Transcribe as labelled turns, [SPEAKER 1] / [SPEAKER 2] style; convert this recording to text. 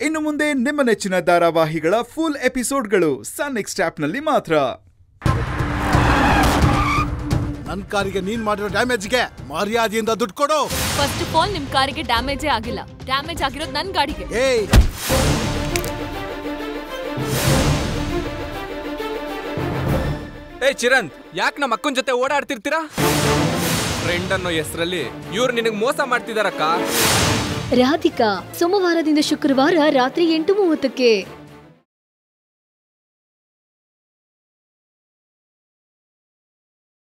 [SPEAKER 1] ಇನ್ನು ಮುಂದೆ ನಿಮ್ಮ ನೆಚ್ಚಿನ ಧಾರಾವಾಹಿಗಳ ಫುಲ್ ಎಪಿಸೋಡ್ಗಳು ಸನ್ ನೆಕ್ಸ್ಟ್ ಆಪ್ನಲ್ಲಿ ಮಾತ್ರ.
[SPEAKER 2] ನನ್ನ ಕಾರಿಗೆ ನೀನ್ ಮಾಡಿರೋ ಡ್ಯಾಮೇಜ್ಗೆ ಮರ್ಯಾದೆಯಿಂದ ದುಡ್ಡು ಕೊಡು.
[SPEAKER 3] ಫಸ್ಟ್ ಆಫ್ ಆಲ್ ನಿಮ್ ಕಾರಿಗೆ ಡ್ಯಾಮೇಜೇ ಆಗಿಲ್ಲ, ಡ್ಯಾಮೇಜ್ ಆಗಿರೋದು ನನ್ನ ಗಾಡಿಗೆ.
[SPEAKER 4] ಚಿರಂತ್, ಯಾಕೆ ನಮ್ಮ ಅಕ್ಕನ ಜೊತೆ ಓಡಾಡ್ತಿರ್ತೀರಾ? ಫ್ರೆಂಡ್ ಅನ್ನೋ ಹೆಸರಲ್ಲಿ ಇವ್ರು ನಿನಗೆ ಮೋಸ ಮಾಡ್ತಿದಾರಕ್ಕ.
[SPEAKER 5] ರಾಧಿಕಾ ಸೋಮವಾರದಿಂದ ಶುಕ್ರವಾರ ರಾತ್ರಿ 8:30ಕ್ಕೆ.